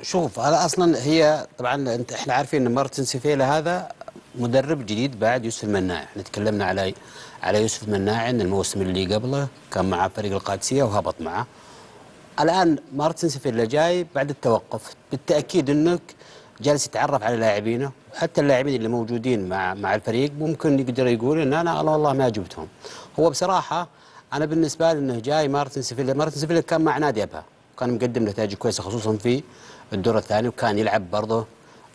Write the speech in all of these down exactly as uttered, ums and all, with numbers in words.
شوف انا اصلا هي طبعا انت احنا عارفين ان مارتن سيفيلا هذا مدرب جديد بعد يوسف المناعي. احنا تكلمنا على على يوسف المناعي ان الموسم اللي قبله كان مع فريق القادسيه وهبط معه. الان مارتن سيفيلا جاي بعد التوقف، بالتاكيد انك جالس يتعرف على لاعبينه، حتى اللاعبين اللي موجودين مع مع الفريق ممكن يقدر يقول ان انا الله والله ما جبتهم. هو بصراحه انا بالنسبه لي انه جاي مارتن سيفيلا، مارتن سيفيلا كان مع نادي ابها، كان مقدم نتائج كويسه خصوصا في الدور الثاني، وكان يلعب برضه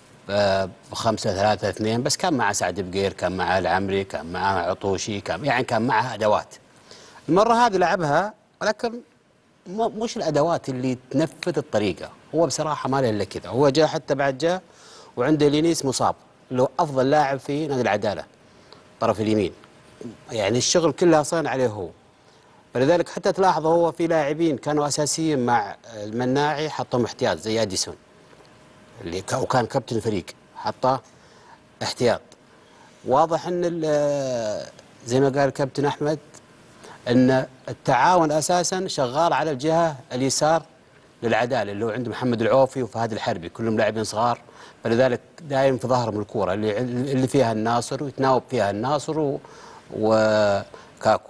بخمسة ثلاثة اثنين، بس كان مع سعد بقير، كان مع العمري، كان مع عطوشي، كان يعني كان معه ادوات. المره هذه لعبها ولكن مش الادوات اللي تنفذ الطريقه. هو بصراحه ما له الا كذا. هو جاء حتى بعد جاء وعنده لينيس مصاب اللي هو افضل لاعب في نادي العداله طرف اليمين، يعني الشغل كله صار عليه هو. فلذلك حتى تلاحظ هو في لاعبين كانوا اساسيين مع المناعي حطهم احتياط زي اديسون اللي وكان كابتن الفريق حطه احتياط. واضح ان زي ما قال الكابتن احمد ان التعاون اساسا شغال على الجهه اليسار للعداله اللي هو عند محمد العوفي وفهد الحربي، كلهم لاعبين صغار، فلذلك دايم في ظهرهم الكوره اللي اللي فيها الناصر ويتناوب فيها الناصر وكاكو.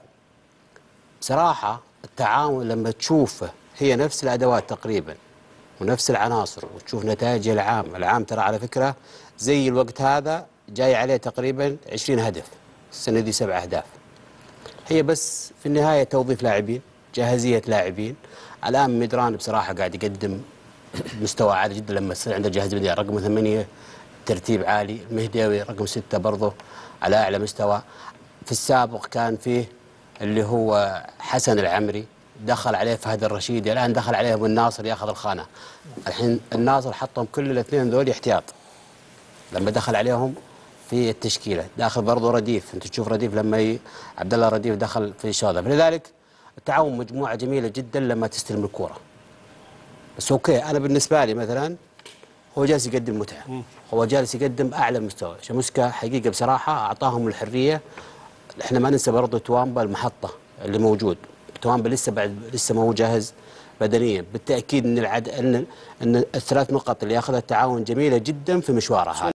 بصراحه التعاون لما تشوفه هي نفس الادوات تقريبا ونفس العناصر وتشوف نتائج العام، العام ترى على فكره زي الوقت هذا جاي عليه تقريبا عشرين هدف، السنه دي سبع اهداف. هي بس في النهايه توظيف لاعبين، جاهزيه لاعبين. الان مدران بصراحه قاعد يقدم مستوى عالي جدا لما يصير عنده جاهزيه، رقم ثمانيه ترتيب عالي، المهداوي رقم سته برضه على اعلى مستوى. في السابق كان فيه اللي هو حسن العمري، دخل عليه فهد الرشيدي، الان دخل عليه ابو الناصر ياخذ الخانه. الحين الناصر حطهم كل الاثنين ذول احتياط لما دخل عليهم في التشكيله، داخل برضه رديف، انت تشوف رديف لما ي... عبد الله رديف دخل في شوطه. فلذلك التعاون مجموعه جميله جدا لما تستلم الكوره. بس اوكي انا بالنسبه لي مثلا هو جالس يقدم متعه، هو جالس يقدم اعلى مستوى. شاموسكا حقيقه بصراحه اعطاهم الحريه. احنا ما ننسى برضه توامبا المحطه اللي موجود، توامبا لسه بعد لسه ما هو جاهز بدنيا. بالتاكيد ان العد... ان ان الثلاث نقط اللي ياخذها التعاون جميله جدا في مشواره هذا.